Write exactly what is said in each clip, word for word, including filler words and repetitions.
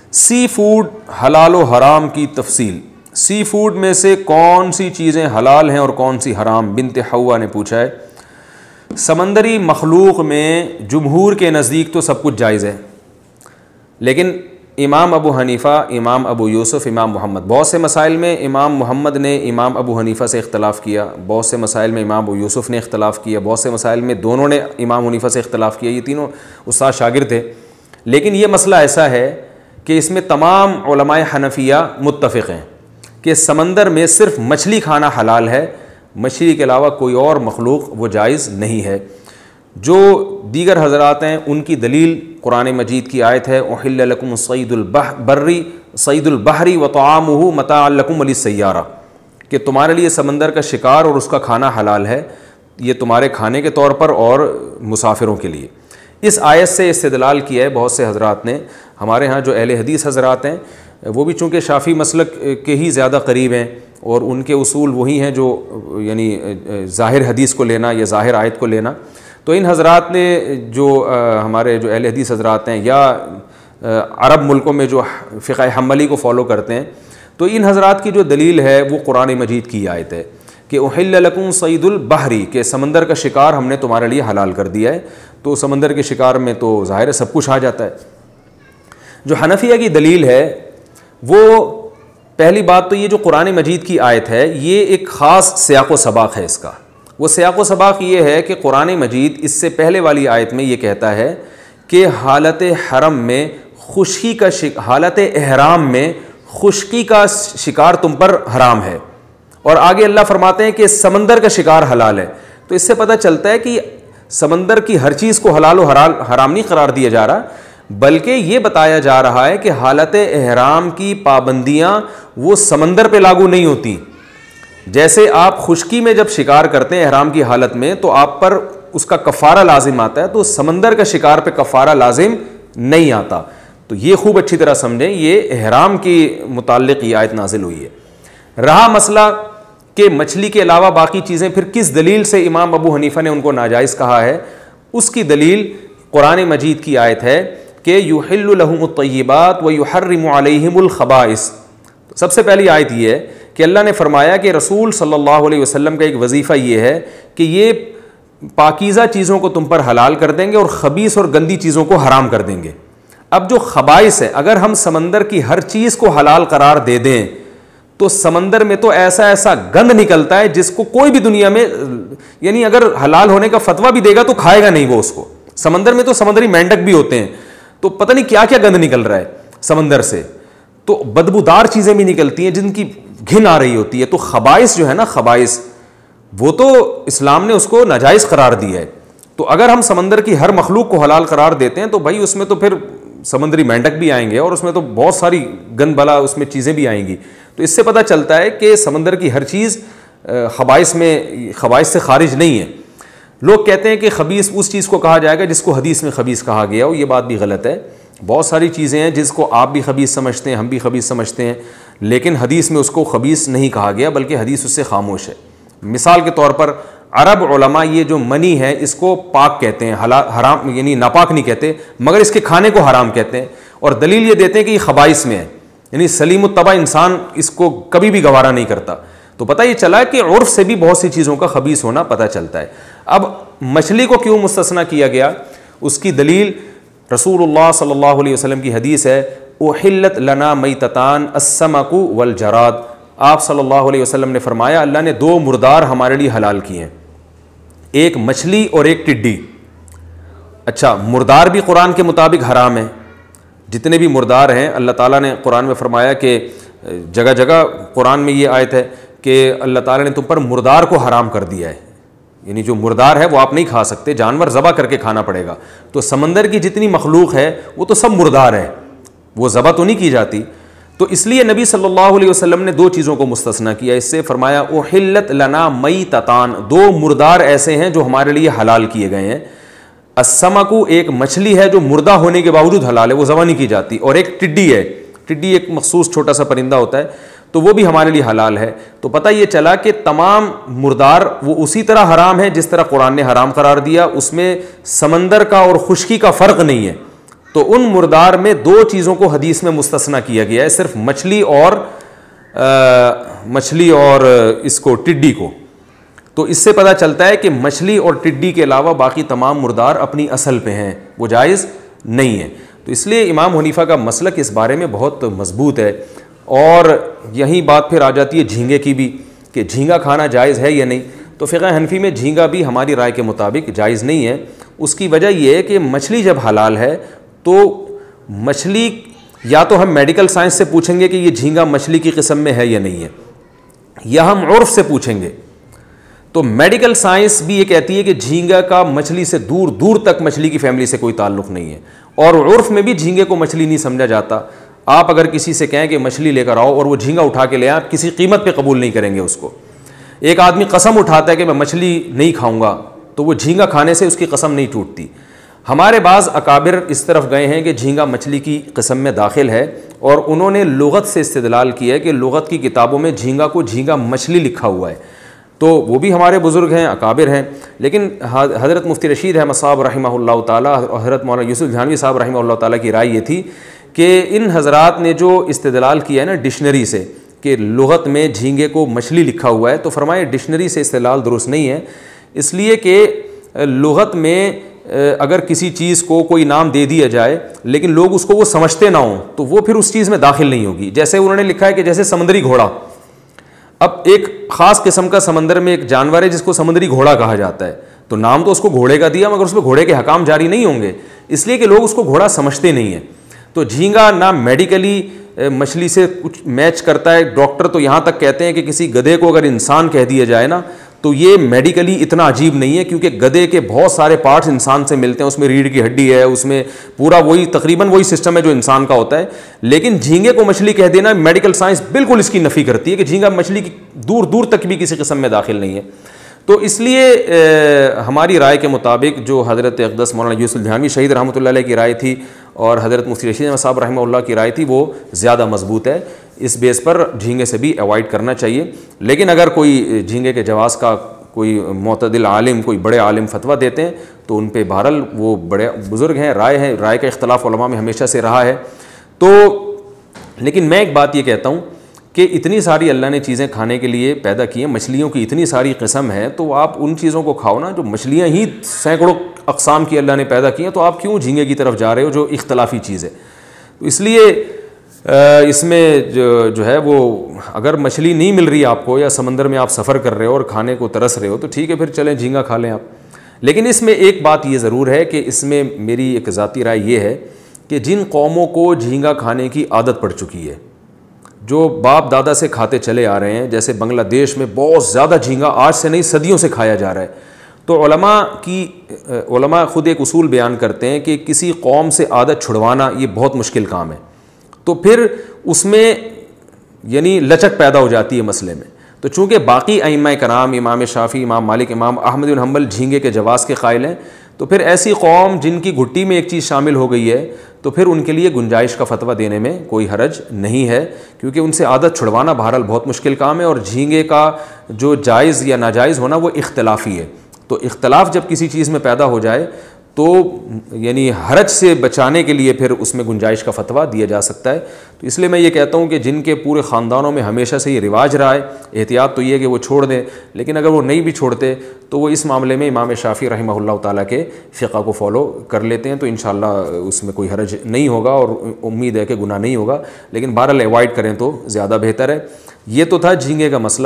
سی food حلال و حرام کی تفصیل. سی فوڈ میں سے کون سی چیزیں حلال ہیں اور کون سی حرام؟ بنت حوا نے پوچھا ہے. سمندری مخلوق میں جمہور کے نزدیک تو سب کچھ جائز ہے، لیکن امام ابو حنیفہ، امام ابو یوسف، امام محمد، بہت سے مسائل میں امام محمد نے امام ابو حنیفہ سے اختلاف کیا، بہت سے مسائل میں امام ابو یوسف نے اختلاف کیا، بہت سے مسائل میں دونوں نے امام حنیفہ سے اختلاف کیا. یہ تینوں استاد شاگرد تھے. لیکن یہ مسئلہ ایسا ہے کہ اس میں تمام علماء حنفیہ متفق ہیں کہ سمندر میں صرف مچھلی کھانا حلال ہے، مچھلی کے علاوہ کوئی اور مخلوق وہ جائز نہیں ہے. جو دیگر حضرات ہیں ان کی دلیل قرآن مجید کی آیت ہے احل لکم صید البری صید البحری وطعامہ متاعا لکم وللسیارہ، کہ تمہارے لیے سمندر کا شکار اور اس کا کھانا حلال ہے، یہ تمہارے کھانے کے طور پر اور مسافروں کے لیے. اس آیت سے استدلال کیا ہے بہت سے حضرات نے. ہمارے ہاں جو اہل حدیث حضرات ہیں وہ بھی چونکہ شافعی مسلک کے ہی زیادہ قریب ہیں اور ان کے اصول وہی ہیں جو یعنی ظاہر حدیث کو لینا یا ظاہر آیت کو لینا، تو ان حضرات نے جو ہمارے جو اہل حدیث حضرات ہیں یا عرب ملکوں میں جو فقہ حنبلی کو فالو کرتے ہیں، تو ان حضرات کی جو دلیل ہے وہ قرآن مجید کی آیت ہے کہ احل لکم صید البحری، کہ سمندر کا شکار ہم نے تمہارے لیے حلال کر دیا ہے. تو سمندر کے شکار میں تو ظاہر ہے سب کچھ آ جاتا ہے. جو حنفیہ کی دلیل ہے وہ پہلی بات تو یہ جو قرآن مجید کی آیت ہے یہ ایک خاص سیاق و سباق ہے. اس کا وہ سیاق و سباق یہ ہے کہ قرآن مجید اس سے پہلے والی آیت میں یہ کہتا ہے کہ حالت حرم میں خشکی کا شک... حالت احرام میں خشکی کا شکار تم پر حرام ہے، اور آگے اللہ فرماتے ہیں کہ سمندر کا شکار حلال ہے. تو اس سے پتہ چلتا ہے کہ سمندر کی ہر چیز کو حلال و حرام نہیں قرار دیا جا رہا، بلکہ یہ بتایا جا رہا ہے کہ حالت احرام کی پابندیاں وہ سمندر پہ لاگو نہیں ہوتی. جیسے آپ خشکی میں جب شکار کرتے ہیں احرام کی حالت میں تو آپ پر اس کا کفارہ لازم آتا ہے، تو سمندر کا شکار پہ کفارہ لازم نہیں آتا. تو یہ خوب اچھی طرح سمجھیں، یہ احرام کی متعلق یہ آیت نازل ہوئی ہے. رہا مسئلہ کہ مچھلی کے علاوہ باقی چیزیں پھر کس دلیل سے امام ابو حنیفہ نے ان کو ناجائز کہا ہے، اس کی دلیل قرآن مجید کی آیت ہے کہ یحل لہم الطیبات ویحرم علیہم الخبائث. سب سے پہلی آیت یہ ہے کہ اللہ نے فرمایا کہ رسول صلی اللہ علیہ وسلم کا ایک وظیفہ یہ ہے کہ یہ پاکیزہ چیزوں کو تم پر حلال کر دیں گے اور خبیث اور گندی چیزوں کو حرام کر دیں گے. اب جو خبائث ہے، اگر ہم سمندر کی ہر چیز کو حلال قرار دے دیں تو سمندر میں تو ایسا ایسا گند نکلتا ہے جس کو کوئی بھی دنیا میں یعنی اگر حلال ہونے کا فتویٰ بھی دے گا تو کھائے گا نہیں وہ اس کو. سمندر میں تو سمندری مینڈک بھی ہوتے ہیں، تو پتہ نہیں کیا کیا گند نکل رہا ہے سمندر سے، تو بدبودار چیزیں بھی نکلتی ہیں جن کی گھن آ رہی ہوتی ہے. تو خبائث جو ہے نا، خبائث وہ تو اسلام نے اس کو ناجائز قرار دیا ہے. تو اگر ہم سمندر کی ہر مخلوق کو حلال قرار دیتے ہیں تو بھائی اس میں تو پھر سمندری مینڈک بھی آئیں گے اور اس میں تو بہت ساری گند بلا اس میں چیزیں بھی آئیں گی. تو اس سے پتہ چلتا ہے کہ سمندر کی ہر چیز خبائث میں خبائث سے خارج نہیں ہے. لوگ کہتے ہیں کہ خبیث اس چیز کو کہا جائے گا جس کو حدیث میں خبیث کہا گیا ہو. یہ بات بھی غلط ہے. بہت ساری چیزیں ہیں جس کو آپ بھی خبیث سمجھتے ہیں، ہم بھی خبیث سمجھتے ہیں، لیکن حدیث میں اس کو خبیث نہیں کہا گیا بلکہ حدیث اس سے خاموش ہے. مثال کے طور پر عرب علماء یہ جو منی ہے اس کو پاک کہتے ہیں، حرام یعنی ناپاک نہیں کہتے، مگر اس کے کھانے کو حرام کہتے ہیں، اور دلیل یہ دیتے ہیں کہ یہ خبائث میں ہے، یعنی سلیم الطبع انسان اس کو کبھی بھی گوارا نہیں کرتا. تو پتہ یہ چلا کہ عرف سے بھی بہت سی چیزوں کا خبیث ہونا پتہ چلتا ہے. اب مچھلی کو کیوں مستثنیٰ کیا گیا، اس کی دلیل رسول اللہ صلی اللہ علیہ وسلم کی حدیث ہے احلت لنا میتتان السمک والجراد. آپ صلی اللہ علیہ وسلم نے فرمایا اللہ نے دو مردار ہمارے لیے حلال کیے ہیں، ایک مچھلی اور ایک ٹڈی. اچھا، مردار بھی قرآن کے مطابق حرام ہیں، جتنے بھی مردار ہیں اللہ تعالیٰ نے قرآن میں فرمایا کہ جگہ جگہ قرآن میں یہ آیت ہے کہ اللہ تعالیٰ نے تم پر مردار کو حرام کر دیا ہے، یعنی جو مردار ہے وہ آپ نہیں کھا سکتے، جانور ذبح کر کے کھانا پڑے گا. تو سمندر کی جتنی مخلوق ہے وہ تو سب مردار ہے، وہ ذبح تو نہیں کی جاتی. تو اس لیے نبی صلی اللہ علیہ وسلم نے دو چیزوں کو مستثنیٰ کیا. اس سے فرمایا احلت لنا میتتان، دو مردار ایسے ہیں جو ہمارے لیے حلال کیے گئے ہیں. السمکو ایک مچھلی ہے جو مردہ ہونے کے باوجود حلال ہے، وہ ذبح نہیں کی جاتی، اور ایک ٹڈی ہے، ٹڈی ایک مخصوص چھوٹا سا پرندہ ہوتا ہے تو وہ بھی ہمارے لیے حلال ہے. تو پتہ یہ چلا کہ تمام مردار وہ اسی طرح حرام ہے جس طرح قرآن نے حرام قرار دیا. اس میں سمندر کا اور خشکی کا فرق نہیں ہے. تو ان مردار میں دو چیزوں کو حدیث میں مستثنا کیا گیا ہے، صرف مچھلی اور مچھلی اور اس کو ٹڈی کو. تو اس سے پتہ چلتا ہے کہ مچھلی اور ٹڈی کے علاوہ باقی تمام مردار اپنی اصل پہ ہیں، وہ جائز نہیں ہے. تو اس لیے امام حنیفہ کا مسلک اس بارے میں بہت مضبوط ہے. اور یہی بات پھر آ جاتی ہے جھینگے کی بھی، کہ جھینگا کھانا جائز ہے یا نہیں. تو فقہ حنفی میں جھینگا بھی ہماری رائے کے مطابق جائز نہیں ہے. اس کی وجہ یہ ہے کہ مچھلی جب حلال ہے تو مچھلی یا تو ہم میڈیکل سائنس سے پوچھیں گے کہ یہ جھینگا مچھلی کی قسم میں ہے یا نہیں ہے، یا ہم عرف سے پوچھیں گے. تو میڈیکل سائنس بھی یہ کہتی ہے کہ جھینگا کا مچھلی سے دور دور تک مچھلی کی فیملی سے کوئی تعلق نہیں ہے، اور عرف میں بھی جھینگے کو مچھلی نہیں سمجھا جاتا. آپ اگر کسی سے کہیں کہ مچھلی لے کر آؤ اور وہ جھینگا اٹھا کے لے آئیں، آپ کسی قیمت پہ قبول نہیں کریں گے اس کو. ایک آدمی قسم اٹھاتا ہے کہ میں مچھلی نہیں کھاؤں گا، تو وہ جھینگا کھانے سے اس کی قسم نہیں ٹوٹتی. ہمارے بعض اکابر اس طرف گئے ہیں کہ جھینگا مچھلی کی قسم میں داخل ہے، اور انہوں نے لغت سے استدلال کیا ہے کہ لغت کی کتابوں میں جھینگا کو جھینگا مچھلی لکھا ہوا ہے. تو وہ بھی ہمارے بزرگ ہیں، اکابر ہیں. لیکن حضرت مفتی رشید احمد صاحب رحمہ اللہ تعالیٰ اور حضرت مولانا یوسف جھانوی صاحب رحمہ اللہ تعالیٰ کی رائے یہ تھی کہ ان حضرات نے جو استدلال کیا ہے نا ڈکشنری سے کہ لغت میں جھینگے کو مچھلی لکھا ہوا ہے، تو فرمائے ڈکشنری سے استدلال درست نہیں ہے. اس لیے کہ لغت میں اگر کسی چیز کو کوئی نام دے دیا جائے لیکن لوگ اس کو وہ سمجھتے نہ ہوں تو وہ پھر اس چیز میں داخل نہیں ہوگی. جیسے انہوں نے لکھا ہے کہ جیسے سمندری گھوڑا، اب ایک خاص قسم کا سمندر میں ایک جانور ہے جس کو سمندری گھوڑا کہا جاتا ہے، تو نام تو اس کو گھوڑے کا دیا مگر اس میں گھوڑے کے حکام جاری نہیں ہوں گے، اس لیے کہ لوگ اس کو گھوڑا سمجھتے نہیں ہیں. تو جھینگا نہ میڈیکلی مچھلی سے کچھ میچ کرتا ہے. ڈاکٹر تو یہاں تک کہتے ہیں کہ کسی گدھے کو اگر انسان کہہ دیا جائے نا تو یہ میڈیکلی اتنا عجیب نہیں ہے، کیونکہ گدھے کے بہت سارے پارٹس انسان سے ملتے ہیں. اس میں ریڑھ کی ہڈی ہے، اس میں پورا وہی تقریباً وہی سسٹم ہے جو انسان کا ہوتا ہے. لیکن جھینگے کو مچھلی کہہ دینا، میڈیکل سائنس بالکل اس کی نفی کرتی ہے کہ جھینگا مچھلی کی دور دور تک بھی کسی قسم میں داخل نہیں ہے. تو اس لیے ہماری رائے کے مطابق جو حضرت اقدس مولانا یوسف جھانوی شہید رحمۃ اللہ علیہ کی رائے تھی اور حضرت مفتی رشید احمد صاحب رحمہ اللہ کی رائے تھی وہ زیادہ مضبوط ہے. اس بیس پر جھینگے سے بھی اوائڈ کرنا چاہیے. لیکن اگر کوئی جھینگے کے جواز کا کوئی معتدل عالم، کوئی بڑے عالم فتویٰ دیتے ہیں تو ان پہ بہرحال وہ بڑے بزرگ ہیں، رائے ہیں، رائے کا اختلاف علماء میں ہمیشہ سے رہا ہے. تو لیکن میں ایک بات یہ کہتا ہوں کہ اتنی ساری اللہ نے چیزیں کھانے کے لیے پیدا کی ہیں، مچھلیوں کی اتنی ساری قسم ہے، تو آپ ان چیزوں کو کھاؤ نا جو مچھلیاں ہی سینکڑوں اقسام کی اللہ نے پیدا کی ہیں. تو آپ کیوں جھینگے کی طرف جا رہے ہو جو اختلافی چیز ہے؟ تو اس لیے اس میں جو جو ہے وہ اگر مچھلی نہیں مل رہی آپ کو یا سمندر میں آپ سفر کر رہے ہو اور کھانے کو ترس رہے ہو تو ٹھیک ہے، پھر چلیں جھینگا کھا لیں آپ. لیکن اس میں ایک بات یہ ضرور ہے کہ اس میں میری ایک ذاتی رائے یہ ہے کہ جن قوموں کو جھینگا کھانے کی عادت پڑ چکی ہے، جو باپ دادا سے کھاتے چلے آ رہے ہیں، جیسے بنگلہ دیش میں بہت زیادہ جھینگا آج سے نہیں صدیوں سے کھایا جا رہا ہے، تو علماء کی علماء خود ایک اصول بیان کرتے ہیں کہ کسی قوم سے عادت چھڑوانا یہ بہت مشکل کام ہے. تو پھر اس میں یعنی لچک پیدا ہو جاتی ہے مسئلے میں. تو چونکہ باقی ائمہ کرام امام شافعی، امام مالک، امام احمد بن حنبل جھینگے کے جواز کے قائل ہیں، تو پھر ایسی قوم جن کی گھٹی میں ایک چیز شامل ہو گئی ہے تو پھر ان کے لیے گنجائش کا فتویٰ دینے میں کوئی حرج نہیں ہے، کیونکہ ان سے عادت چھڑوانا بہرحال بہت مشکل کام ہے. اور جھینگے کا جو جائز یا ناجائز ہونا وہ اختلافی ہے. تو اختلاف جب کسی چیز میں پیدا ہو جائے تو یعنی حرج سے بچانے کے لیے پھر اس میں گنجائش کا فتویٰ دیا جا سکتا ہے. تو اس لیے میں یہ کہتا ہوں کہ جن کے پورے خاندانوں میں ہمیشہ سے یہ رواج رہا ہے، احتیاط تو یہ ہے کہ وہ چھوڑ دیں. لیکن اگر وہ نہیں بھی چھوڑتے تو وہ اس معاملے میں امام شافعی رحمہ اللہ تعالیٰ کے فقہ کو فالو کر لیتے ہیں، تو انشاءاللہ اس میں کوئی حرج نہیں ہوگا اور امید ہے کہ گناہ نہیں ہوگا. لیکن بہرحال اوائڈ کریں تو زیادہ بہتر ہے. یہ تو تھا جھینگے کا مسئلہ.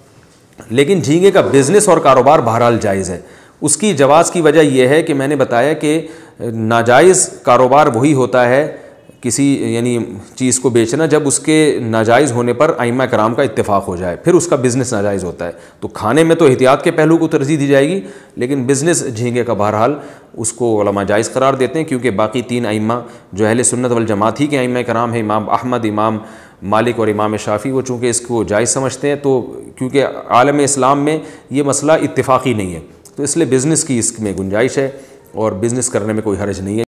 لیکن جھینگے کا بزنس اور کاروبار بہرحال جائز ہے. اس کی جواز کی وجہ یہ ہے کہ میں نے بتایا کہ ناجائز کاروبار وہی ہوتا ہے کسی یعنی چیز کو بیچنا جب اس کے ناجائز ہونے پر ائمہ کرام کا اتفاق ہو جائے، پھر اس کا بزنس ناجائز ہوتا ہے. تو کھانے میں تو احتیاط کے پہلو کو ترجیح دی جائے گی، لیکن بزنس جھینگے کا بہرحال اس کو علماء جائز قرار دیتے ہیں، کیونکہ باقی تین ائمہ جو اہل سنت والجماعت ہی کے ائمہ کرام ہیں، امام احمد، امام مالک اور امام شافعی، وہ چونکہ اس کو جائز سمجھتے ہیں. تو کیونکہ عالم اسلام میں یہ مسئلہ اتفاقی نہیں ہے تو اس لیے بزنس کی اس میں گنجائش ہے اور بزنس کرنے میں کوئی حرج نہیں ہے.